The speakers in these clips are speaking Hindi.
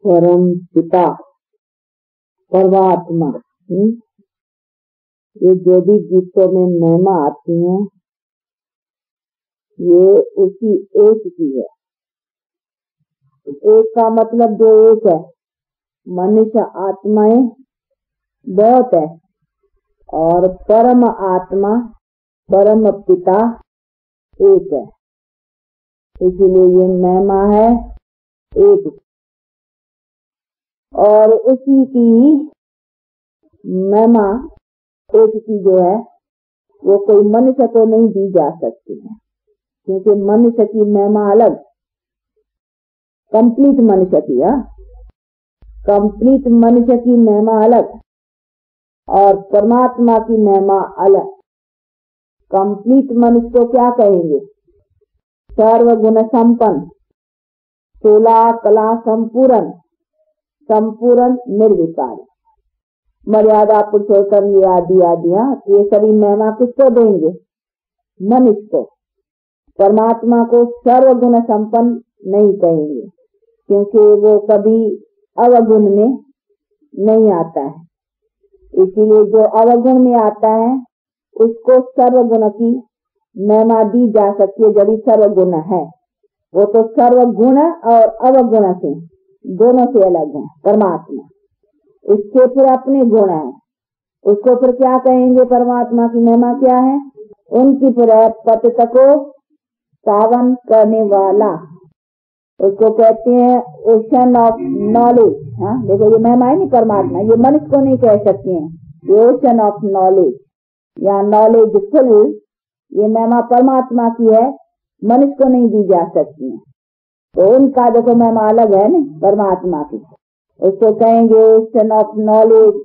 परम पिता परमात्मा। ये जो भी गीतों में महिमा आती है ये उसी एक की है। एक का मतलब जो एक है, मनुष्य आत्माएं बहुत है और परम आत्मा परम पिता एक है, इसीलिए ये महिमा है एक। और उसी की महिमा एक की जो है वो कोई मनुष्य को नहीं दी जा सकती है, क्योंकि मनुष्य की महिमा अलग, कंप्लीट मनुष्य की, कंप्लीट मनुष्य की महिमा अलग और परमात्मा की महिमा अलग। कंप्लीट मनुष्य को क्या कहेंगे? सर्वगुण संपन्न, 16 कला संपूर्ण, संपूर्ण निर्विकार, मर्यादा पुरुषोत्तम, ये आदि आदियां, ये सभी महिमा किसको देंगे? मनुष्य को। परमात्मा को सर्वगुण संपन्न नहीं कहेंगे, क्योंकि वो कभी अवगुण में नहीं आता है। इसीलिए जो अवगुण में आता है उसको सर्वगुण की महिमा दी जा सकती है, जब सर्वगुण है। वो तो सर्वगुण और अवगुण से दोनों से अलग है परमात्मा। इसके फिर अपने गुण है, उसको फिर क्या कहेंगे? परमात्मा की महिमा क्या है? उनकी फिर पतित को पावन करने वाला, उसको कहते हैं ओशन ऑफ नॉलेज। हाँ देखो, ये महिमा है नहीं परमात्मा, ये मनुष्य को नहीं कह सकते हैं। ये ओशन ऑफ नॉलेज या नॉलेजफुल, ये महिमा परमात्मा की है, मनुष्य को नहीं दी जा सकती है। तो उनका देखो महिमा अलग है नहीं परमात्मा की, उसको कहेंगे ओशन ऑफ नॉलेज,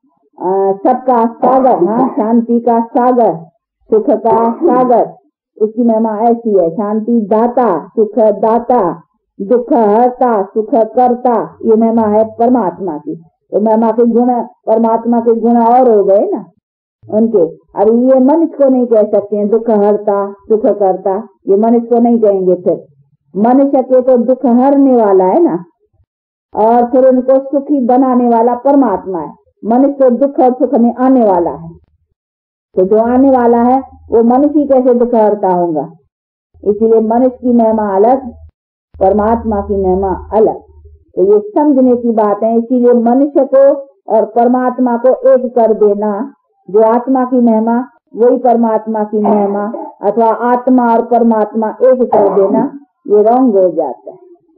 सबका सागर, हाँ शांति का सागर, सुख का सागर, उसकी महिमा ऐसी है। शांति दाता, सुख दाता, दुख हरता, सुख करता, ये महिमा है परमात्मा की। तो महिमा के गुण, परमात्मा के गुण और हो गए ना उनके। अब ये मनुष्य को नहीं कह सकते हैं, दुख हरता सुख करता, ये मनुष्य को नहीं कहेंगे। फिर मनुष्य के तो दुख हरने वाला है ना, और फिर उनको सुखी बनाने वाला परमात्मा है। मनुष्य तो दुख और सुख में आने वाला है, तो जो आने वाला है वो मनुष्य कैसे दुख हरता होगा? इसीलिए मनुष्य की महिमा अलग, परमात्मा की महिमा अलग। तो ये समझने की बात है। इसीलिए मनुष्य को और परमात्मा को एक कर देना, जो आत्मा की महिमा वही परमात्मा की महिमा, अथवा आत्मा और परमात्मा एक कर देना, ये रॉन्ग हो जाता है।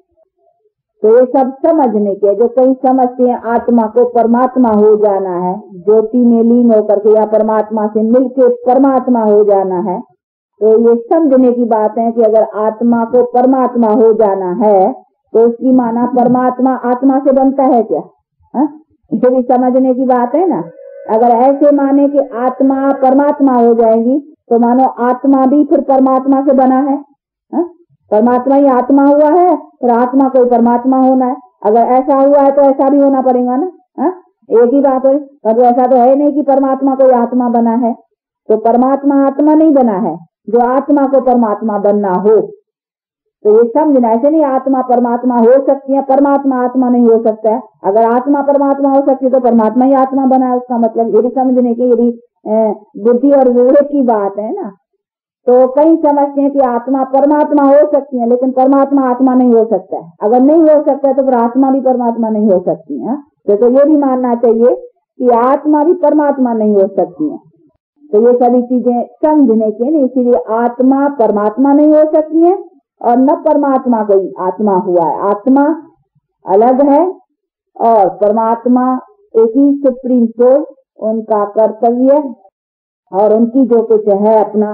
तो ये सब समझने के, जो कई समझते हैं आत्मा को परमात्मा हो जाना है, ज्योति में लीन होकर के या परमात्मा से मिलके परमात्मा हो जाना है, तो ये समझने की बात है कि अगर आत्मा को परमात्मा हो जाना है तो उसकी माना परमात्मा आत्मा से बनता है क्या? इसे भी समझने की बात है ना। अगर ऐसे माने कि आत्मा परमात्मा हो जाएगी तो मानो आत्मा भी फिर परमात्मा से बना है, परमात्मा ही आत्मा हुआ है, फिर आत्मा कोई परमात्मा होना है। अगर ऐसा हुआ है तो ऐसा भी होना पड़ेगा ना, एक ही बात है। पर ऐसा तो है नहीं कि परमात्मा कोई आत्मा बना है, तो परमात्मा आत्मा नहीं बना है जो आत्मा को परमात्मा बनना हो। तो ये समझना, ऐसे नहीं आत्मा परमात्मा हो सकती है, परमात्मा आत्मा नहीं हो सकता है। अगर आत्मा परमात्मा हो सकती है तो परमात्मा ही आत्मा बना है, उसका मतलब ये भी समझने की, ये भी बुद्धि और विवेक की बात है ना। तो कई समझते हैं कि आत्मा परमात्मा हो सकती है, लेकिन परमात्मा आत्मा नहीं हो सकता है। अगर नहीं हो सकता है तो फिर आत्मा भी परमात्मा नहीं हो सकती है। तो ये भी मानना चाहिए कि आत्मा भी परमात्मा नहीं हो सकती है। तो ये सभी चीजें समझने के लिए, इसीलिए आत्मा परमात्मा नहीं हो सकती है और न परमात्मा कोई आत्मा हुआ है। आत्मा अलग है और परमात्मा एक ही सुप्रीम सोल, उनका कर्तव्य और उनकी जो कुछ है अपना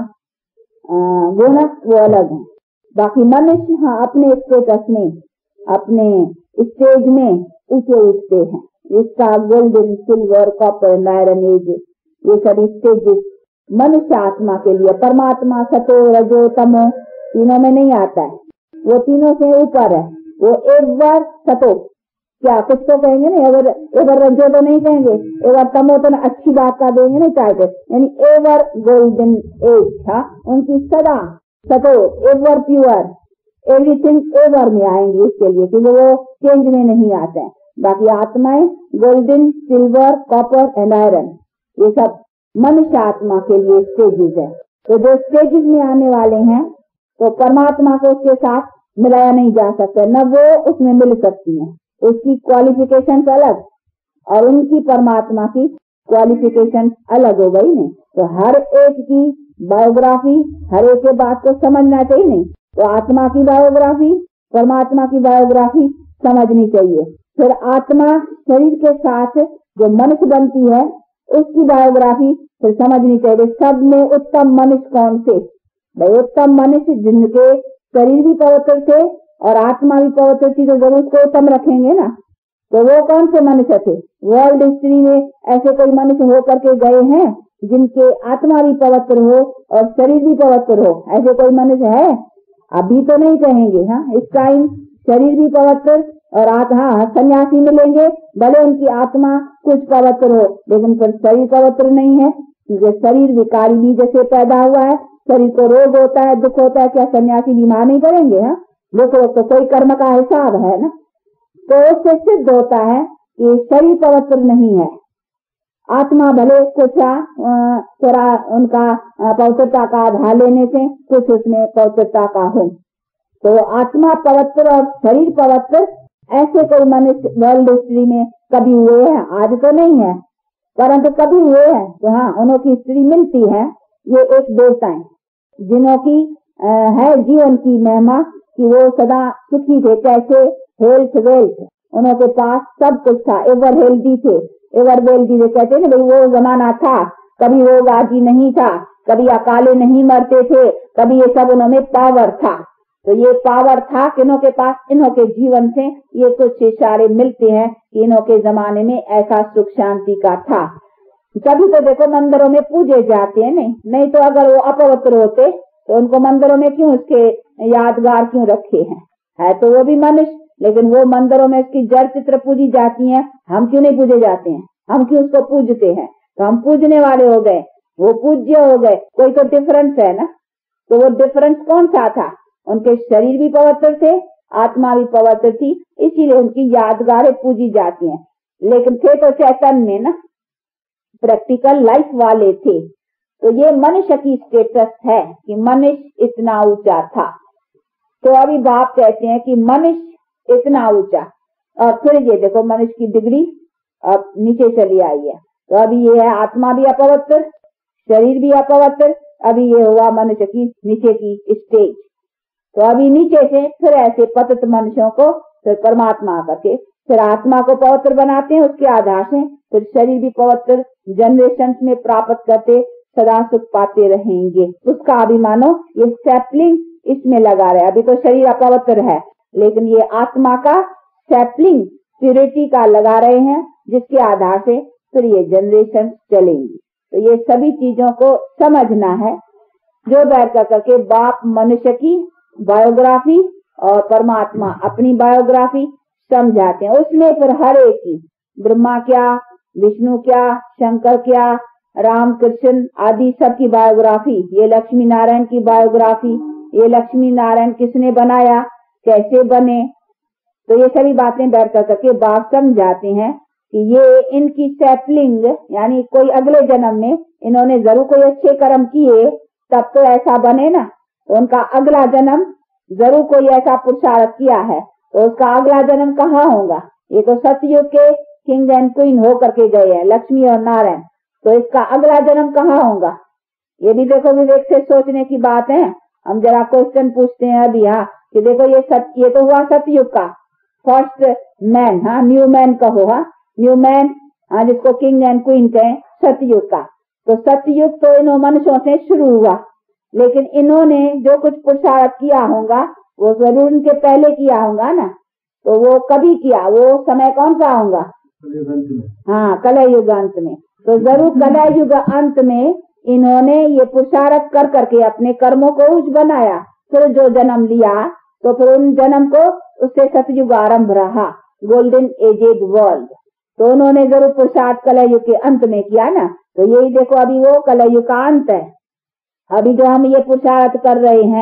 गुण वो अलग है। बाकी मनुष्य हाँ अपने स्टेटस में, अपने स्टेज में ऊंचे उठते हैं। इसका golden, silver, copper, iron age, ये सभी स्टेजेस मनुष्य आत्मा के लिए। परमात्मा सतो रजो तमो तीनों में नहीं आता है, वो तीनों से ऊपर है। वो एक बार सतो, क्या कुछ तो कहेंगे नहीं, अगर एवर रजो तो नहीं कहेंगे, एवर तमो तो अच्छी बात का देंगे नहीं टाइटल, यानी एवर गोल्डन एज था उनकी सदा। सतो एवर प्योर, एवरीथिंग ओवर में आएंगे इसके लिए, क्योंकि वो चेंज में नहीं आते हैं। बाकी आत्माएं golden, silver, copper and iron, ये सब मनुष्य आत्मा के लिए स्टेजेस है। तो जो स्टेजेस में आने वाले हैं तो परमात्मा को उसके साथ मिलाया नहीं जा सकता, न वो उसमें मिल सकती है। उसकी क्वालिफिकेशन अलग और उनकी परमात्मा की क्वालिफिकेशन अलग हो गई नहीं। तो हर एक की बायोग्राफी, हर एक के बात को समझना चाहिए नहीं। तो आत्मा की बायोग्राफी, परमात्मा की बायोग्राफी समझनी चाहिए। फिर आत्मा शरीर के साथ जो मनुष्य बनती है उसकी बायोग्राफी फिर समझनी चाहिए। सब में उत्तम मनुष्य कौन थे? भाई उत्तम मनुष्य जिनके शरीर भी पवित्र थे और आत्मा भी पवित्र थी, तो जरूर उसको उत्तम रखेंगे ना। तो वो कौन से मनुष्य थे? वर्ल्ड हिस्ट्री में ऐसे कोई मनुष्य हो करके गए हैं जिनके आत्मा भी पवित्र हो और शरीर भी पवित्र हो? ऐसे कोई मनुष्य है? अभी तो नहीं कहेंगे। हाँ, इस टाइम शरीर भी पवित्र और हाँ सन्यासी मिलेंगे, भले उनकी आत्मा कुछ पवित्र हो लेकिन फिर शरीर पवित्र नहीं है, क्योंकि शरीर विकारी बीज से पैदा हुआ है। शरीर को रोग होता है, दुख होता है, क्या सन्यासी बीमार नहीं पड़ेंगे? हाँ, देखो तो कोई कर्म का हिसाब है ना। तो उससे सिद्ध होता है कि शरीर पवित्र नहीं है। आत्मा भले कुछ थोड़ा उनका पवित्रता का आधार लेने से कुछ उसमें पवित्रता का हो। तो आत्मा पवित्र और शरीर पवित्र ऐसे कोई मनुष्य वर्ल्ड हिस्ट्री में कभी हुए हैं? आज तो नहीं है, परंतु कभी हुए हैं तो हाँ, उन्हों की हिस्ट्री मिलती है। ये एक देवताएं जिन्हों की है जीवन की महिमा कि वो सदा सुखी थे। कैसे? हेल्थ वेल्थ, उन्हों के पास सब कुछ था, एवर हेल्दी थे, एवर वेल्दी। वे कहते हैं भाई वो जमाना था, कभी वो गाजी नहीं था, कभी अकाले नहीं मरते थे, कभी ये सब उन्होंने पावर था। तो ये पावर था किन्हों के पास? इन्हों के जीवन से ये कुछ इशारे मिलते हैं कि इन्हों के जमाने में ऐसा सुख शांति का था। कभी तो देखो मंदिरों में पूजे जाते हैं, नहीं तो अगर वो अपवित्र होते तो उनको मंदिरों में क्यों उसके यादगार क्यों रखे हैं? है तो वो भी मनुष्य, लेकिन वो मंदिरों में उसकी जड़ चित्र पूजी जाती है, हम क्यों नहीं पूजे जाते हैं? हम क्यों उसको पूजते हैं? तो हम पूजने वाले हो गए, वो पूज्य हो गए। कोई तो डिफरेंस है ना। तो वो डिफरेंस कौन सा था? उनके शरीर भी पवित्र थे, आत्मा भी पवित्र थी, इसीलिए उनकी यादगारें पूजी जाती हैं। लेकिन थे तो चैतन्य ना, प्रैक्टिकल लाइफ वाले थे। तो ये मनुष्य की स्टेटस है कि मनुष्य इतना ऊंचा था। तो अभी बाप कहते हैं कि मनुष्य इतना ऊंचा, और फिर ये देखो मनुष्य की डिग्री अब नीचे चली आई है। तो अभी ये है आत्मा भी अपवित्र, शरीर भी अपवित्र, अभी ये हुआ मनुष्य की नीचे की स्टेज। तो अभी नीचे से फिर ऐसे पतित मनुष्यों को फिर परमात्मा करके फिर आत्मा को पवित्र बनाते हैं, उसके आधार से फिर शरीर भी पवित्र जनरेशन में प्राप्त करते सदा सुख पाते रहेंगे। उसका अभी मानो ये सैपलिंग इसमें लगा रहे। अभी तो शरीर अपवित्र है, लेकिन ये आत्मा का सैपलिंग प्यूरिटी का लगा रहे हैं, जिसके आधार से फिर ये जनरेशन चलेंगी। तो ये सभी चीजों को समझना है। जो बैठ करके बाप मनुष्य की बायोग्राफी और परमात्मा अपनी बायोग्राफी समझाते हैं। उसमें फिर हर एक की, ब्रह्मा क्या, विष्णु क्या, शंकर क्या, राम कृष्ण आदि सब की बायोग्राफी, ये लक्ष्मी नारायण की बायोग्राफी, ये लक्ष्मी नारायण किसने बनाया, कैसे बने, तो ये सभी बातें बैठ करके बाप समझाते हैं कि ये इनकी सैपलिंग, यानी कोई अगले जन्म में इन्होंने जरूर कोई अच्छे कर्म किए तब तो ऐसा बने ना। तो उनका अगला जन्म जरूर कोई ऐसा पुरुषार्थ किया है, तो उसका अगला जन्म कहाँ होगा? ये तो सतयुग के किंग एंड क्वीन होकर के गए हैं, लक्ष्मी और नारायण। तो इसका अगला जन्म कहाँ होगा? ये भी देखो विवेक से सोचने की बात है। हम जरा क्वेश्चन पूछते हैं अभी, हाँ, कि देखो ये तो हुआ सतयुग का फर्स्ट मैन, हाँ, न्यू मैन कहो, हाँ, न्यू मैन, हाँ, जिसको किंग एंड क्वीन कहें, सतयुग का। तो सतयुग तो इन मनुष्यों से शुरू हुआ, लेकिन इन्होंने जो कुछ पुरुषार्थ किया होगा वो जरूर इनके पहले किया होगा ना। तो वो कभी किया, वो समय कौन सा होगा? हाँ, कलयुग अंत में। तो जरूर कलयुग अंत में इन्होंने ये पुरुषार्थ कर करके अपने कर्मों को उच्च बनाया, फिर जो जन्म लिया तो फिर उन जन्म को उससे सतयुग आरंभ रहा, गोल्डन एजेड वर्ल्ड। तो उन्होंने जरूर पुरुषार्थ कलयुग के अंत में किया ना। तो यही देखो अभी वो कलयुग का अंत है। अभी जो हम ये पुरुषार्थ कर रहे हैं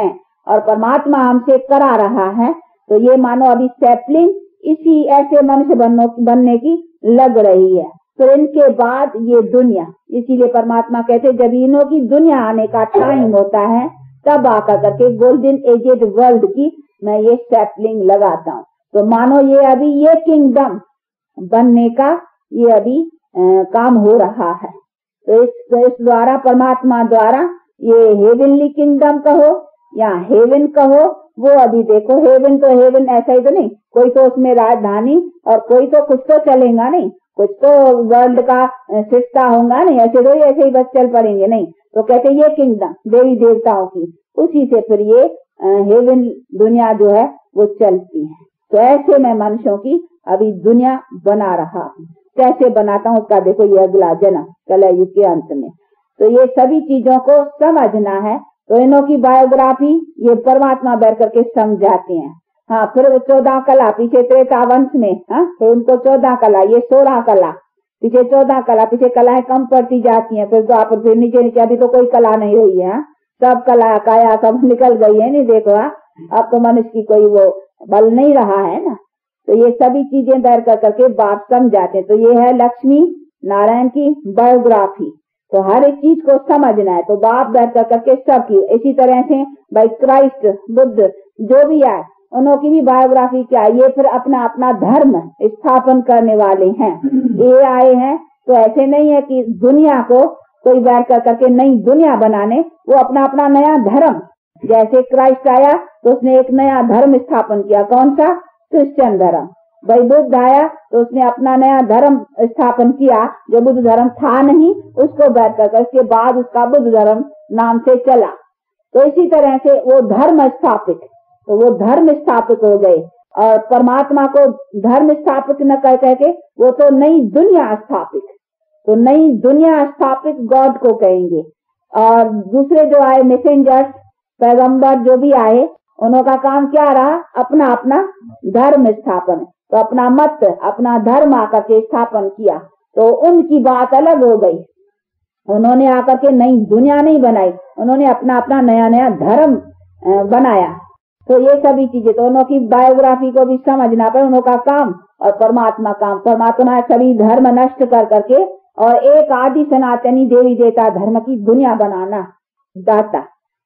और परमात्मा हमसे करा रहा है। तो ये मानो अभी सैपलिंग इसी ऐसे मनुष्य बनने की लग रही है। तो इनके बाद ये दुनिया, इसीलिए परमात्मा कहते जब इन्हों की दुनिया आने का टाइम होता है तब आकर करके गोल्डन एजेड वर्ल्ड की मैं ये सैपलिंग लगाता हूँ। तो मानो ये अभी ये किंगडम बनने का ये अभी काम हो रहा है। तो इस द्वारा परमात्मा द्वारा ये हेवनली किंगडम कहो या हेवन कहो, वो अभी देखो हेवन तो हेवन ऐसा ही तो नहीं, कोई तो उसमें राजधानी और कोई तो कुछ तो चलेगा नहीं, कुछ तो वर्ल्ड का सिस्टा होगा नहीं, ऐसे तो ऐसे ही बस चल पड़ेंगे नहीं। तो कहते ये किंगडम देवी देवताओं की, उसी से फिर ये हेवन दुनिया जो है वो चलती है। तो ऐसे मैं मनुष्यों की अभी दुनिया बना रहा हूँ। कैसे बनाता हूँ उसका देखो ये अगला जन्म कलयुग के अंत में। तो ये सभी चीजों को समझना है। तो इन्हों की बायोग्राफी ये परमात्मा बैठ करके समझाते हैं। हाँ, फिर 14 कला पीछे त्रेता वंश में, हाँ, फिर उनको 14 कला, ये 16 कला, पीछे 14 कला, पीछे कलाएं कम पड़ती जाती हैं। फिर तो आप फिर नीचे नीचे अभी तो कोई कला नहीं हुई है, सब कला काया सब निकल गई है। नहीं देखो, अब तो मनुष्य की कोई वो बल नहीं रहा है ना। तो ये सभी चीजें बैठ कर करके बाप समझाते। तो ये है लक्ष्मी नारायण की बायोग्राफी। तो हर एक चीज को समझना है। तो बाप बैठ कर करके सब की, इसी तरह से भाई क्राइस्ट बुद्ध जो भी आए उन्हों की भी बायोग्राफी क्या है, ये फिर अपना अपना धर्म स्थापन करने वाले हैं। ये आए हैं तो ऐसे नहीं है कि दुनिया को कोई बैठ कर करके नई दुनिया बनाने, वो अपना अपना नया धर्म, जैसे क्राइस्ट आया तो उसने एक नया धर्म स्थापन किया, कौन सा? क्रिश्चियन धर्म। भाई बुद्ध आया तो उसने अपना नया धर्म स्थापन किया, जो बुद्ध धर्म था नहीं उसको बैठ कर उसके बाद उसका बुद्ध धर्म नाम से चला। तो इसी तरह से वो धर्म स्थापित, तो वो धर्म स्थापित हो गए। और परमात्मा को धर्म स्थापित न कह के वो तो नई दुनिया स्थापित, तो नई दुनिया स्थापित गॉड को कहेंगे। और दूसरे जो आए मैसेंजर्स पैगंबर जो भी आए, उनका काम क्या रहा? अपना अपना धर्म स्थापन, तो अपना मत अपना धर्म आकर के स्थापन किया। तो उनकी बात अलग हो गई, उन्होंने आकर के नई दुनिया नहीं बनाई, उन्होंने अपना अपना नया नया धर्म बनाया। तो ये सभी चीजें तो उनकी बायोग्राफी को भी समझना पड़े, उनका काम और परमात्मा काम। परमात्मा सभी धर्म नष्ट कर करके और एक आदि सनातनी देवी देवता धर्म की दुनिया बनाना दाता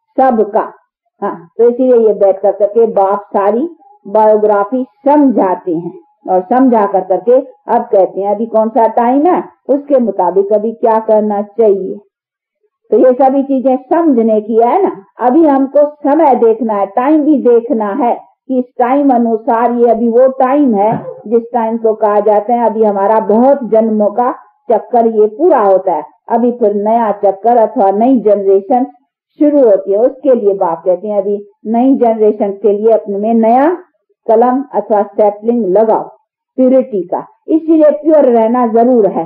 सबका। हाँ, तो इसीलिए ये बैठ कर करके बाप सारी बायोग्राफी समझाते हैं और समझा कर करके अब कहते हैं अभी कौन सा टाइम है, उसके मुताबिक अभी क्या करना चाहिए। तो ये सभी चीजें समझने की है ना। अभी हमको समय देखना है, टाइम भी देखना है कि इस टाइम अनुसार ये अभी वो टाइम है जिस टाइम को कहा जाता है अभी हमारा बहुत जन्मों का चक्कर ये पूरा होता है। अभी फिर नया चक्कर अथवा नई जनरेशन शुरू होती है। उसके लिए बाप कहते हैं अभी नई जनरेशन के लिए अपने में नया कलम अथवा सैपलिंग लगाओ प्योरिटी का। इसीलिए प्योर रहना जरूर है,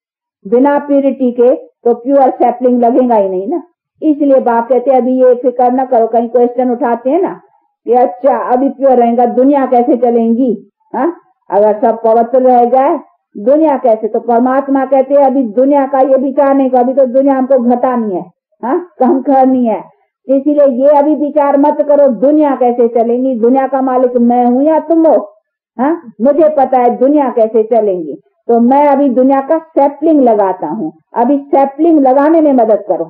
बिना प्योरिटी के तो प्योर सैपलिंग लगेगा ही नहीं ना। इसलिए बाप कहते हैं अभी ये फिक्र न करो। कहीं क्वेश्चन उठाते हैं ना कि अच्छा अभी प्योर रहेगा दुनिया कैसे चलेंगी, हाँ, अगर सब पवित्र रह जाए दुनिया कैसे? तो परमात्मा कहते हैं अभी दुनिया का ये विचार नहीं, अभी तो दुनिया हमको घटानी है, हाँ, कम करनी है। इसीलिए ये अभी विचार मत करो दुनिया कैसे चलेंगी, दुनिया का मालिक मैं हूँ या तुम हो, हाँ, मुझे पता है दुनिया कैसे चलेंगी। तो मैं अभी दुनिया का सैपलिंग लगाता हूँ, अभी सैपलिंग लगाने में मदद करो,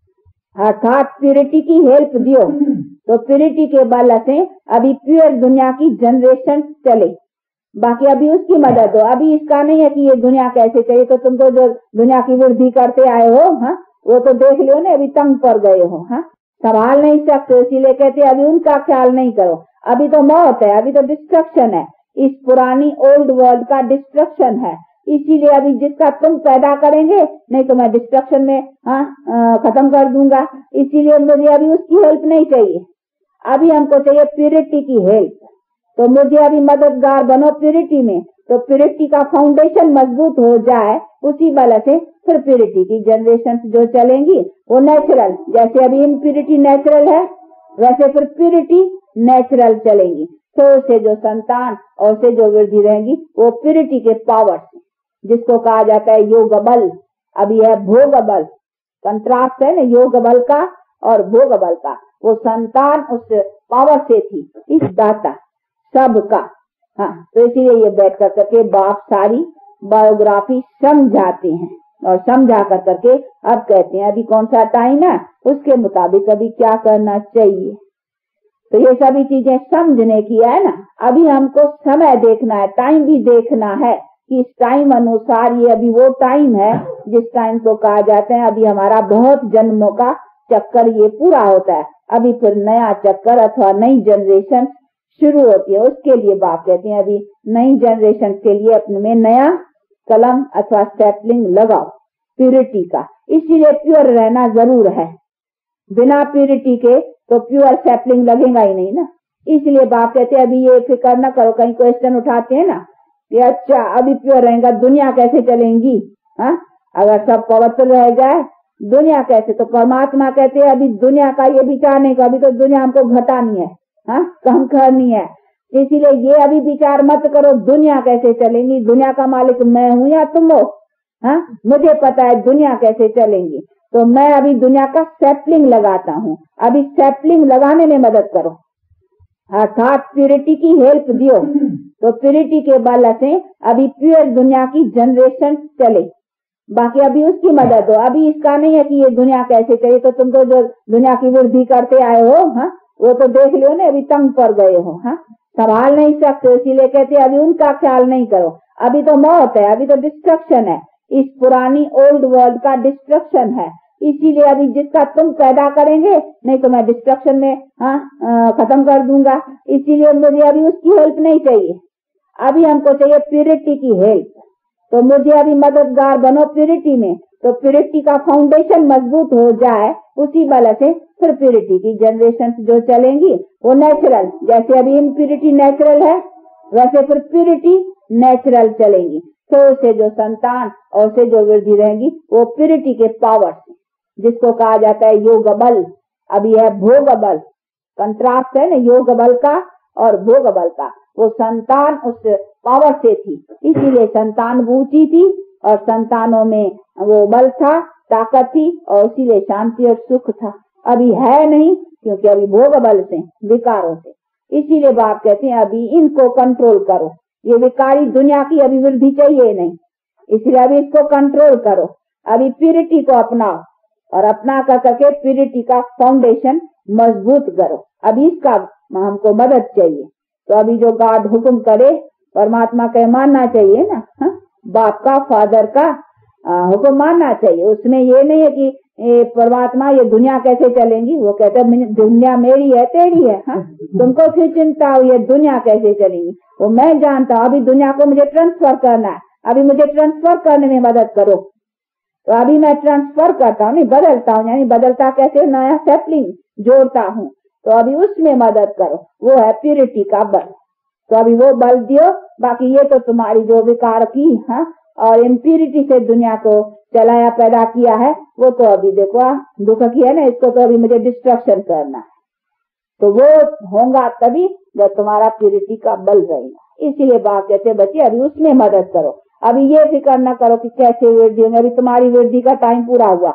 अर्थात प्योरिटी की हेल्प दियो। तो प्योरिटी के बल से अभी प्योर दुनिया की जनरेशन चले, बाकी अभी उसकी मदद हो। अभी इसका नहीं है कि ये दुनिया कैसे चले, तो तुम तो जो दुनिया की वृद्धि करते आए हो, हाँ, वो तो देख लियो ना, अभी तंग पड़ गए हो, हाँ, संभाल नहीं सकते। इसीलिए कहते अभी उनका ख्याल नहीं करो। अभी तो मौत है, अभी तो डिस्ट्रक्शन है, इस पुरानी ओल्ड वर्ल्ड का डिस्ट्रक्शन है। इसीलिए अभी जिसका तुम पैदा करेंगे, नहीं तो मैं डिस्ट्रक्शन में खत्म कर दूंगा। इसीलिए मुझे अभी उसकी हेल्प नहीं चाहिए, अभी हमको चाहिए प्योरिटी की हेल्प। तो मुझे अभी मददगार बनो प्योरिटी में। तो प्योरिटी का फाउंडेशन मजबूत हो जाए, उसी बल से फिर प्योरिटी की जनरेशन जो चलेंगी वो नेचुरल, जैसे अभी इम्प्योरिटी नेचुरल है वैसे फिर प्योरिटी नेचुरल चलेंगी। तो उससे जो संतान और उससे जो वृद्धि रहेंगी वो प्योरिटी के पावर से, जिसको कहा जाता है योग बल। अभी है भोग बल, कंट्रास्ट है ना योग बल का और भोग बल का। वो संतान उस पावर से थी, इस दाता सबका। हाँ, तो इसीलिए ये बैठ कर करके बाप सारी बायोग्राफी समझाते हैं और समझा कर करके अब कहते हैं अभी कौन सा टाइम है, उसके मुताबिक अभी क्या करना चाहिए। तो ये सभी चीजें समझने की है ना। अभी हमको समय देखना है, टाइम भी देखना है कि इस टाइम अनुसार ये अभी वो टाइम है जिस टाइम को कहा जाता है अभी हमारा बहुत जन्मों का चक्कर ये पूरा होता है, अभी फिर नया चक्कर अथवा नई जनरेशन शुरू होती है। उसके लिए बाप कहते हैं अभी नई जनरेशन के लिए अपने में नया कलम अथवा स्टेपलिंग लगाओ प्योरिटी का। इसीलिए प्योर रहना जरूर है, बिना प्योरिटी के तो प्योर स्टेपलिंग लगेगा ही नहीं ना। इसलिए बाप कहते हैं अभी ये फिक्र न करो। कहीं क्वेश्चन उठाते हैं ना कि अच्छा अभी प्योर रहेगा दुनिया कैसे चलेंगी, हाँ अगर सब पवित्र रह जाए दुनिया कैसे। तो परमात्मा कहते हैं अभी दुनिया का ये विचार नहीं करो, अभी तो दुनिया हमको घटानी है, हाँ कम करनी है। इसीलिए ये अभी विचार मत करो दुनिया कैसे चलेंगी, दुनिया का मालिक मैं हूँ या तुम हो, हाँ मुझे पता है दुनिया कैसे चलेंगी। तो मैं अभी दुनिया का सैपलिंग लगाता हूँ, अभी सैपलिंग लगाने में मदद करो, अर्थात प्योरिटी की हेल्प दियो। तो प्योरिटी के बल से अभी प्योर दुनिया की जनरेशन चले, बाकी अभी उसकी मदद हो। अभी इसका नहीं है कि ये दुनिया कैसे चले, तो तुम तो जो दुनिया की वृद्धि करते आए हो, हाँ वो तो देख लियो ना, अभी तंग पर गए हो, हाँ संभाल नहीं सकते। इसीलिए कहते अभी उनका ख्याल नहीं करो, अभी तो मौत है, अभी तो डिस्ट्रक्शन है, इस पुरानी ओल्ड वर्ल्ड का डिस्ट्रक्शन है। इसीलिए अभी जिसका तुम पैदा करेंगे नहीं तो मैं डिस्ट्रक्शन में खत्म कर दूंगा। इसीलिए मुझे अभी उसकी हेल्प नहीं चाहिए, अभी हमको चाहिए प्योरिटी की हेल्प। तो मुझे अभी मददगार बनो प्योरिटी में, तो प्योरिटी का फाउंडेशन मजबूत हो जाए, उसी बल से फिर प्योरिटी की जनरेशन जो चलेंगी वो नेचुरल, जैसे अभी इम्प्योरिटी नेचुरल है वैसे फिर प्योरिटी नेचुरल चलेंगी। तो उससे जो संतान और से जो वृद्धि रहेगी वो प्योरिटी के पावर से, जिसको कहा जाता है योग बल। अभी है भोग बल, कंट्रास्ट है ना योग बल का और भोग बल का। वो संतान उस पावर से थी, इसीलिए संतान ऊंची थी और संतानों में वो बल था, ताकत थी और इसीलिए शांति और सुख था। अभी है नहीं क्योंकि अभी भोग बल से, विकारों से। इसीलिए बाप कहते हैं अभी इनको कंट्रोल करो, ये विकारी दुनिया की अभी वृद्धि चाहिए नहीं, इसलिए अभी इसको कंट्रोल करो। अभी प्योरिटी को अपनाओ और अपना कर करके प्योरिटी का फाउंडेशन मजबूत करो। अभी इसका हमको मदद चाहिए। तो अभी जो गॉड हुक्म करे परमात्मा का मानना चाहिए ना, हा? बाप का फादर का हुक्म मानना चाहिए। उसमें ये नहीं है कि परमात्मा ये दुनिया कैसे चलेंगी, वो कहते हैं दुनिया मेरी है तेरी है, हाँ तुमको फिर चिंता हुई है दुनिया कैसे चलेंगी, वो मैं जानता हूँ। अभी दुनिया को मुझे ट्रांसफर करना है, अभी मुझे ट्रांसफर करने में मदद करो। तो अभी मैं ट्रांसफर करता हूँ, नहीं बदलता हूँ, यानी बदलता कैसे, नया सैपलिंग जोड़ता हूँ। तो अभी उसमें मदद करो, वो है प्योरिटी का बल। तो अभी वो बल दियो। बाकी ये तो तुम्हारी जो विकार की, हाँ और इम्प्योरिटी से दुनिया को चलाया पैदा किया है, वो तो अभी देखो दुख की है ना, इसको तो अभी मुझे डिस्ट्रक्शन करना है। तो वो होगा तभी जब तुम्हारा प्योरिटी का बल रहेगा। इसीलिए बात कहते बच्चे अभी उसमें मदद करो। अभी ये फिक्र न करो कि कैसे वृद्धि होगी, अभी तुम्हारी वृद्धि का टाइम पूरा हुआ,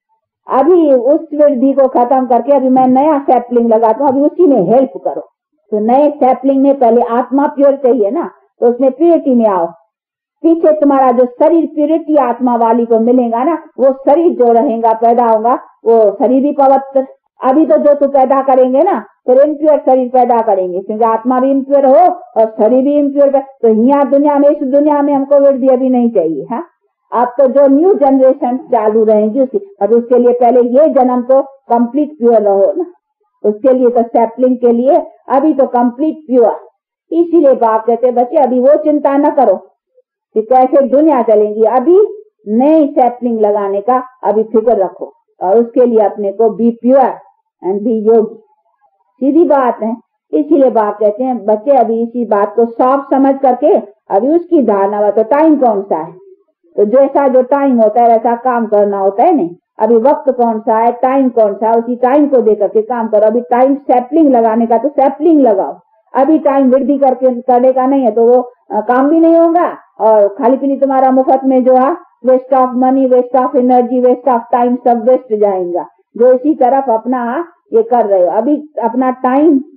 अभी उस वृद्धि को खत्म करके अभी मैं नया सैपलिंग लगाता हूँ, अभी उसी में हेल्प करो। तो नए सैपलिंग में पहले आत्मा प्योर चाहिए ना, तो उसमें प्योरिटी में आओ। पीछे तुम्हारा जो शरीर प्योरिटी आत्मा वाली को मिलेगा ना, वो शरीर जो रहेगा पैदा होगा वो शरीर भी पवित्र। अभी तो जो तू पैदा करेंगे ना फिर इम्प्योर शरीर पैदा करेंगे, क्योंकि आत्मा भी इम्प्योर हो और शरीर भी इम्प्योर। तो यहाँ दुनिया में, इस दुनिया में हमको वृद्धि अभी नहीं चाहिए। हाँ अब तो जो न्यू जनरेशन चालू रहेंगी उसी, अब उसके लिए पहले ये जन्म तो कंप्लीट प्योर रहो ना, उसके लिए तो सैपलिंग के लिए अभी तो कंप्लीट प्योर। इसीलिए बाप कहते बच्चे अभी वो चिंता न करो कि कैसे दुनिया चलेंगी, अभी नई सैपलिंग लगाने का अभी फिक्र रखो और उसके लिए अपने को be pure and be yogi. सीधी बात है। इसीलिए बाप कहते हैं बच्चे अभी इसी बात को साफ समझ करके अभी उसकी धारणा हो। तो टाइम कौन सा है, तो जैसा जो टाइम होता है वैसा काम करना होता है। नहीं अभी वक्त कौन सा है, टाइम कौन सा है, उसी टाइम को देकर के काम करो। अभी टाइम सैपलिंग लगाने का तो सैपलिंग लगाओ। अभी टाइम वृद्धि करके करने का नहीं है तो वो काम भी नहीं होगा और खाली पीली तुम्हारा मुफ्त में जो है waste of money, waste of energy, waste of time सब वेस्ट जाएगा जो इसी तरफ अपना ये कर रहे हो। अभी अपना टाइम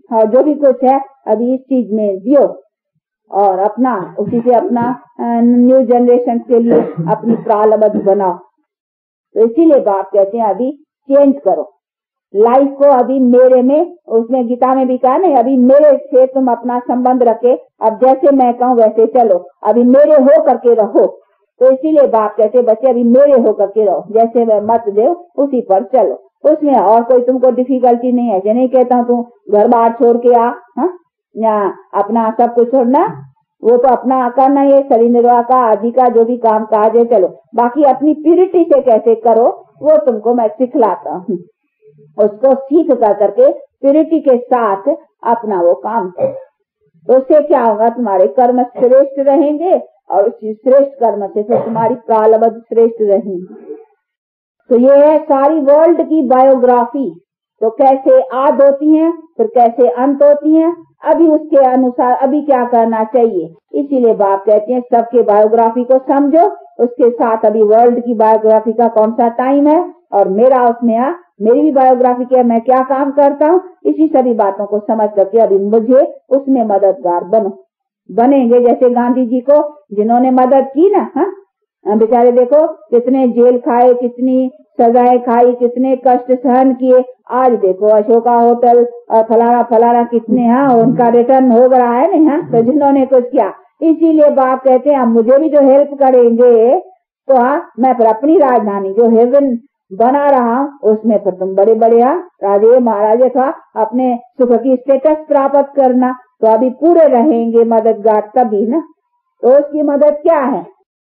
और जो भी कुछ है अभी इस चीज में जियो और अपना उसी से अपना न्यू जनरेशन के लिए अपनी प्रारब्ध बनाओ। तो इसीलिए बाप कहते हैं अभी चेंज करो लाइफ को। अभी मेरे में, उसमें गीता में भी कहा नहीं, अभी मेरे से तुम अपना संबंध रखे, अब जैसे मैं कहूँ वैसे चलो, अभी मेरे हो करके रहो। तो इसीलिए बाप कहते बच्चे अभी मेरे हो करके रहो, जैसे मैं मत दे उसी पर चलो, उसमें और कोई तुमको डिफिकल्टी नहीं है। नहीं कहता हूँ तू घर बार छोड़ के आ, या अपना सब कुछ छोड़ना, वो तो अपना करना ये शरीर निर्वाह का आदि का जो भी काम काज है चलो, बाकी अपनी प्यूरिटी से कैसे करो वो तुमको मैं सिखलाता हूँ। उसको सीख कर करके प्यूरिटी के साथ अपना वो काम करो, तो उससे क्या होगा, तुम्हारे कर्म श्रेष्ठ रहेंगे और उसी श्रेष्ठ कर्म से फिर तुम्हारी प्रारब्ध श्रेष्ठ रहेंगी। तो ये है सारी वर्ल्ड की बायोग्राफी। तो कैसे आद होती है, फिर कैसे अंत होती है, अभी उसके अनुसार अभी क्या करना चाहिए। इसीलिए बाप कहते हैं सबके बायोग्राफी को समझो, उसके साथ अभी वर्ल्ड की बायोग्राफी का कौन सा टाइम है और मेरा उसमें मेरी भी बायोग्राफी क्या, मैं क्या काम करता हूँ, इसी सभी बातों को समझ करके अभी मुझे उसमें मददगार बनेंगे। जैसे गांधी जी को जिन्होंने मदद की ना, बेचारे देखो कितने जेल खाए, कितनी सजाएं खाई, कितने कष्ट सहन किए, आज देखो अशोका होटल और फलाना फलाना कितने उनका रिटर्न हो रहा है ना। तो जिन्होंने कुछ किया, इसीलिए बाप कहते हैं मुझे भी जो हेल्प करेंगे तो मैं फिर अपनी राजधानी जो हेवन बना रहा हूँ उसमें फिर तुम बड़े बड़े राजे महाराजे का अपने सुख की स्टेटस प्राप्त करना, तो अभी पूरे रहेंगे मददगार तभी ना। तो उसकी मदद क्या है,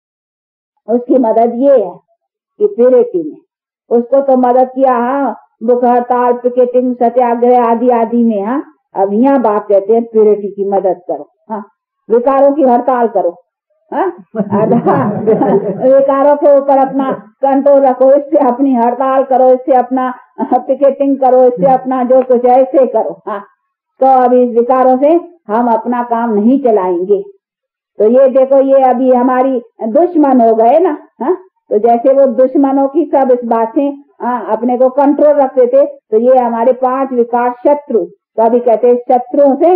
उसकी मदद ये है कि प्यूरिटी में उसको तो मदद किया बुक हड़ताल, पिकेटिंग, सत्याग्रह आदि आदि में। अब यहाँ बाप कहते हैं प्यूरिटी की मदद करो, विकारों की हड़ताल करो, विकारों के ऊपर अपना कंट्रोल रखो, इससे अपनी हड़ताल करो, इससे अपना पिकेटिंग करो, इससे अपना जो कुछ है ऐसे करो। तो अभी इस विकारों से हम अपना काम नहीं चलाएंगे। तो ये देखो ये अभी हमारी दुश्मन हो गए ना, तो जैसे वो दुश्मनों की सब इस बात से अपने को कंट्रोल रखते थे, तो ये हमारे 5 विकार शत्रु, तो अभी कहते शत्रुओं से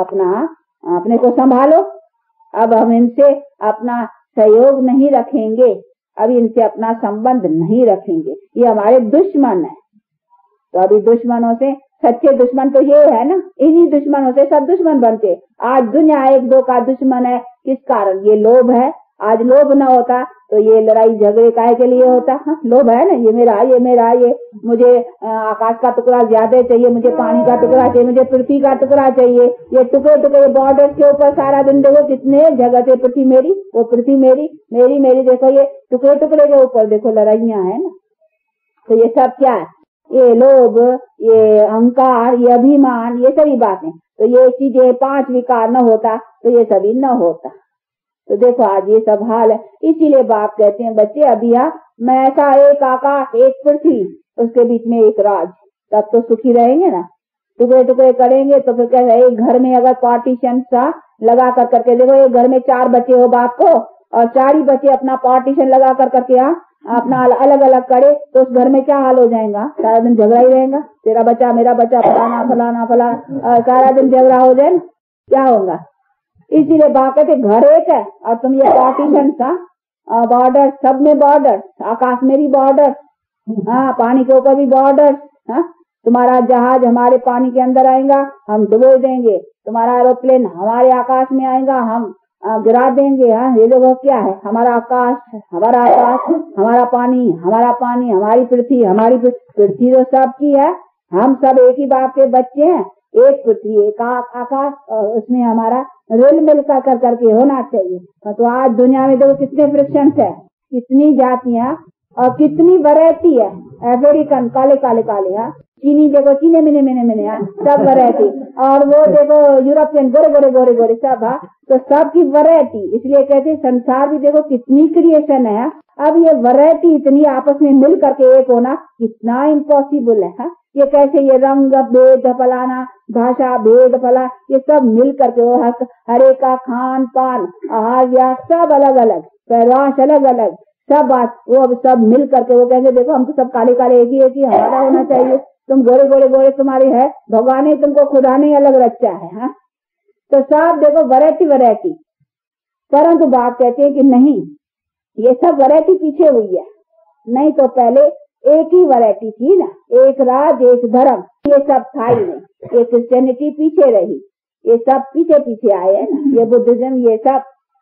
अपने को संभालो। अब हम इनसे अपना सहयोग नहीं रखेंगे, अभी इनसे अपना संबंध नहीं रखेंगे, ये हमारे दुश्मन है। तो अभी दुश्मनों से, सच्चे दुश्मन तो ये है ना, इन्हीं दुश्मनों से सब दुश्मन बनते। आज दुनिया 1-2 का दुश्मन है, किस कारण, ये लोभ है। आज लोभ न होता तो ये लड़ाई झगड़े काहे के लिए होता, लोभ है ना, ये मेरा, ये मुझे आकाश का टुकड़ा ज्यादा चाहिए, मुझे पानी का टुकड़ा चाहिए, मुझे पृथ्वी का टुकड़ा चाहिए, ये टुकड़े बॉर्डर के ऊपर सारा दिन देखो कितने जगह से पृथ्वी मेरी, वो पृथ्वी मेरी, मेरी देखो ये टुकड़े के ऊपर देखो लड़ाइयां है ना। तो ये सब क्या है, ये लोभ, ये अहंकार, ये अभिमान, ये सभी बातें। तो ये चीजें 5 विकार न होता तो ये सभी न होता। तो देखो आज ये सब हाल है। इसीलिए बाप कहते हैं बच्चे अभी मैं ऐसा एक आकाश, एक पृथ्वी, उसके बीच में एक राज, तब तो सुखी रहेंगे ना। टुकड़े करेंगे तो फिर क्या, एक घर में अगर पार्टीशन सा लगा कर करके देखो, एक घर में 4 बच्चे हो बाप को और 4 ही बच्चे अपना पार्टीशन लगा कर करके अपना अलग अलग करे, तो उस घर में क्या हाल हो जाएगा, सारा दिन झगड़ा ही रहेगा, तेरा बच्चा मेरा बच्चा, फलाना सारा दिन झगड़ा हो जाए, क्या होगा। इसीलिए बाप कहते घर एक है और तुम ये पार्टीशन का बॉर्डर, सब में बॉर्डर, आकाश में भी बॉर्डर, पानी के ऊपर भी बॉर्डर, तुम्हारा जहाज हमारे पानी के अंदर आएगा हम डुबो देंगे, तुम्हारा एरोप्लेन हमारे आकाश में आएगा हम गिरा देंगे। ये लोगों क्या है, हमारा आकाश, हमारा पानी, हमारी पृथ्वी तो सबकी है, हम सब एक ही बाप के बच्चे हैं, एक पृथ्वी एक आकाश, और उसमें हमारा रिल मिल कर करके होना चाहिए। तो आज दुनिया में देखो कितने फ्रिक्शन है, कितनी जातियां और कितनी वैरायटी है। अफ्रीकन काले चीनी देखो, चीने मिने सब वैरायटी, और वो देखो यूरोपियन गोरे सब तो सबकी वैरायटी। इसलिए कहते संसार भी देखो कितनी क्रिएशन है। अब ये वैरायटी इतनी आपस में मिल करके एक होना कितना इम्पॉसिबल है। ये कैसे, ये रंग भेद फलाना, भाषा भेद फला, ये सब मिल करके वो हरे का खान पान, आहार व्यास सब अलग अलग, पहलवास अलग अलग, सब बात वो अब सब मिल करके वो कहेंगे देखो हम तो सब काले एक ही हमारा होना चाहिए। तुम गोरे गोरे गोरे तुम्हारी है, भगवान ने तुमको खुदा ने अलग रचा है। हाँ, तो सब देखो वैरायटी वैरायटी, परंतु बात कहते हैं कि नहीं, ये सब वैरायटी पीछे हुई है। नहीं तो पहले एक ही वैरायटी थी ना, एक राज एक धर्म, ये सब था ही नहीं। ये क्रिश्चियनिटी पीछे रही, ये सब पीछे पीछे आए हैं ना, ये बुद्धिज्म ये सब।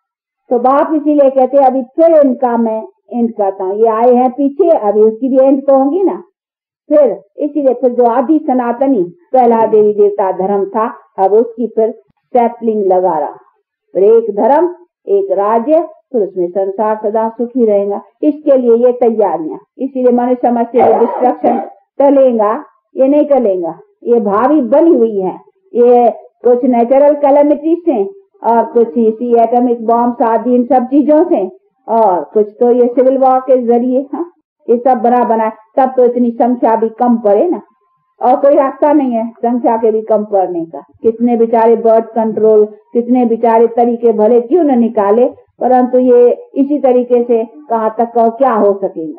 तो बाप इसीलिए कहते हैं अभी फिर इनका मैं एंड करता हूँ, ये आए हैं पीछे, अभी उसकी भी एंड तो होगी ना। फिर इसीलिए फिर जो आदि सनातनी पहला देवी देवता धर्म था, अब उसकी फिर सैपलिंग लगा रहा, फिर एक धर्म एक राज्य, फिर उसमें संसार सदा सुखी रहेगा। इसके लिए ये तैयारियां, इसीलिए मनुष्य समझते हैं डिस्ट्रक्शन टलेगा, ये नहीं टलेगा, ये भावी बनी हुई है। ये कुछ नेचुरल कैलेमिटी से और कुछ इसी एटॉमिक बॉम्ब आदि इन सब चीजों से, और कुछ तो ये सिविल वॉर के जरिए। हाँ, ये सब बना तब तो इतनी संख्या भी कम पड़े ना, और कोई रास्ता नहीं है संख्या के भी कम पड़ने का। कितने बेचारे बर्थ कंट्रोल, कितने बेचारे तरीके भले क्यों न निकाले, परंतु ये इसी तरीके से कहाँ तक और क्या हो सकेगा।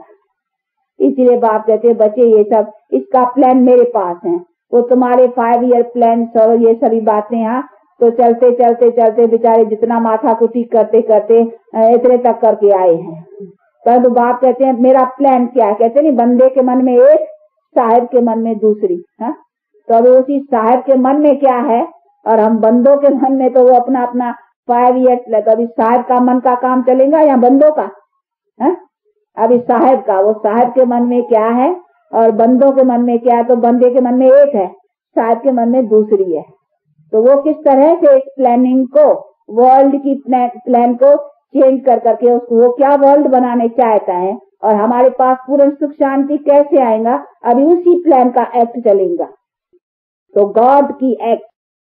इसीलिए बाप कहते बच्चे ये सब इसका प्लान मेरे पास है, वो तुम्हारे 5 ईयर प्लान और ये सभी बातें यहाँ तो चलते चलते चलते बेचारे जितना माथा कुटी करते करते इतने तक करके आए हैं। परंतु बाप कहते हैं मेरा प्लान क्या है, कहते नहीं बंदे के मन में एक, साहिब के मन में दूसरी। हाँ, तो अभी उसी साहिब के मन में क्या है और हम बंदों के मन में तो वो अपना अपना 5 ईयर्स लगा। अभी साहिब का मन का काम चलेगा या बंदों का? है अभी साहिब का, वो साहिब के मन में क्या है और बंदों के मन में क्या है, तो बंदे के मन में एक है, साहिब के मन में दूसरी है। तो वो किस तरह से इस प्लानिंग को, वर्ल्ड की प्लान को चेंज कर करके उसको वो क्या वर्ल्ड बनाने चाहता है और हमारे पास पूर्ण सुख शांति कैसे आएगा, अभी उसी प्लान का एक्ट चलेगा। तो गॉड की एक्ट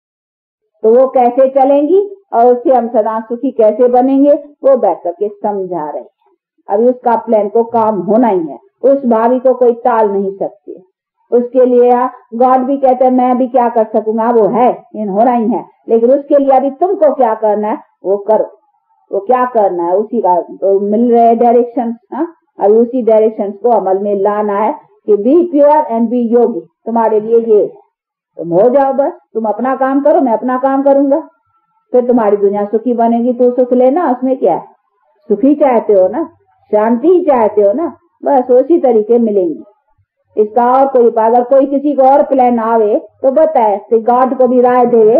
तो वो कैसे चलेंगी और उससे हम सदा सुखी कैसे बनेंगे, वो बैठ करके समझा रहे हैं। अभी उसका प्लान को काम होना ही है, उस भावी को कोई टाल नहीं सकते। उसके लिए गॉड भी कहते हैं मैं भी क्या कर सकूंगा, वो है इन होना ही है, लेकिन उसके लिए अभी तुमको क्या करना है वो करो। वो क्या करना है उसी का तो मिल रहे डायरेक्शन। अभी उसी डायरेक्शन को अमल में लाना है कि be pure and be yogi. तुम्हारे लिए ये है, तुम हो जाओ, बस तुम अपना काम करो, मैं अपना काम करूंगा, फिर तुम्हारी दुनिया सुखी बनेगी। तो सुख लेना, उसमें क्या है, सुखी चाहते हो ना, शांति ही चाहते हो ना, बस उसी तरीके मिलेंगी। इसका और कोई अगर कोई किसी को और प्लान आवे तो बताए, तो गॉड को भी राय देवे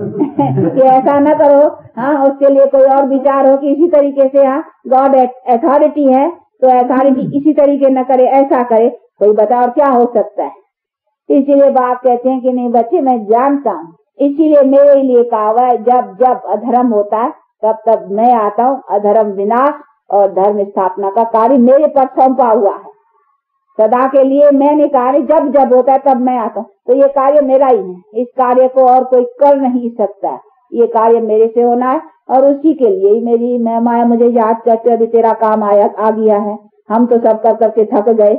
कि ऐसा न करो। हाँ, उसके लिए कोई और विचार हो कि इसी तरीके से, हाँ गॉड अथॉरिटी है तो अथॉरिटी इसी तरीके न करे, ऐसा करे, कोई बता और क्या हो सकता है। इसीलिए बाप कहते हैं कि नहीं बच्चे मैं जानता हूँ, इसीलिए मेरे लिए कहा हुआ है जब जब अधर्म होता है तब तब मैं आता हूँ। अधर्म विनाश और धर्म स्थापना का कार्य मेरे पर सौंपा हुआ है सदा के लिए। मैंने कहा जब जब होता है तब मैं आता हूँ, तो ये कार्य मेरा ही है, इस कार्य को और कोई कर नहीं सकता। ये कार्य मेरे से होना है और उसी के लिए ही मेरी मैं माया मुझे याद करते अभी तेरा काम आ गया है। हम तो सब कर करके थक गए,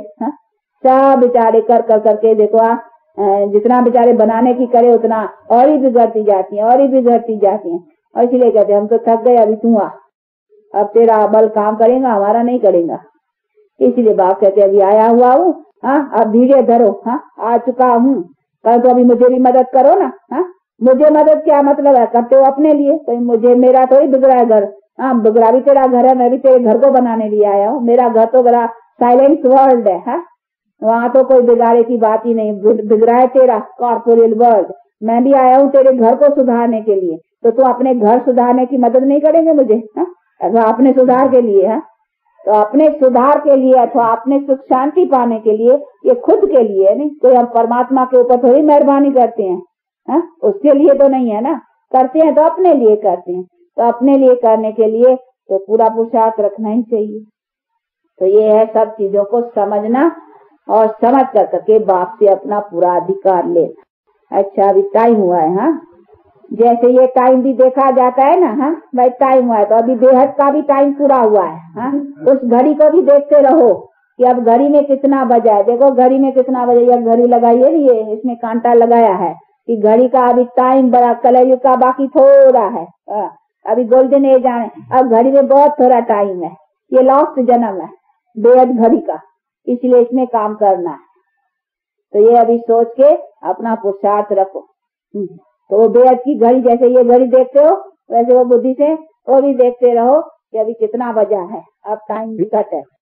सब बेचारे कर कर करके देखो जितना बेचारे बनाने की करे उतना और ही बिगड़ती जाती है और ही बिगड़ती जाती है। और इसीलिए कहते हम तो थक गए, अभी तू आ, अब तेरा बल काम करेगा, हमारा नहीं करेगा। इसलिए बाप कहते अभी आया हुआ हूँ, अब धीरे धरो, आ चुका हूँ, कल तो अभी मुझे भी मदद करो ना। मुझे मदद क्या मतलब है, करते हो अपने लिए, कोई मुझे मेरा थोड़ी बिगड़ा है घर। बिगड़ा भी तेरा घर है, मैं भी तेरे घर को बनाने लिए आया हूँ। मेरा घर तो बड़ा साइलेंट वर्ल्ड है, वहाँ तो कोई बिगाड़े की बात ही नहीं। बिगड़ा है तेरा कॉर्पोरियल वर्ल्ड, मैं भी आया हूँ तेरे घर को सुधारने के लिए। तो तू अपने घर सुधारने की मदद नहीं करेंगे मुझे, अथवा अपने सुधार के लिए तो अपने सुधार के लिए अथवा अपने सुख शांति पाने के लिए, ये खुद के लिए नहीं। कोई हम परमात्मा के ऊपर थोड़ी मेहरबानी करते हैं, उसके लिए तो नहीं है ना, करते हैं तो अपने लिए करते हैं। तो अपने लिए करने के लिए तो पूरा पुरुषार्थ रखना ही चाहिए। तो ये है सब चीजों को समझना और समझ कर करके बाप से अपना पूरा अधिकार लेना। अच्छा अभी टाइम हुआ है, जैसे ये टाइम भी देखा जाता है ना, भाई टाइम हुआ है तो अभी बेहद का भी टाइम पूरा हुआ है। उस घड़ी को भी देखते रहो कि अब घड़ी में कितना बजा है। देखो घड़ी में कितना बजा, यह घड़ी लगाई है, ये इसमें कांटा लगाया है कि घड़ी का अभी टाइम बड़ा, कलयुग का बाकी थोड़ा है, अभी गोल्डन एज आने, अब घड़ी में बहुत थोड़ा टाइम है। ये लास्ट जन्म है बेहद घड़ी का, इसलिए इसमें काम करना है। तो ये अभी सोच के अपना पुरुषार्थ रखो। तो वो बेहद की घड़ी, जैसे ये घड़ी देखते हो वैसे वो बुद्धि से वो भी देखते रहो कि अभी कितना बजा है, अब टाइम भी घट है।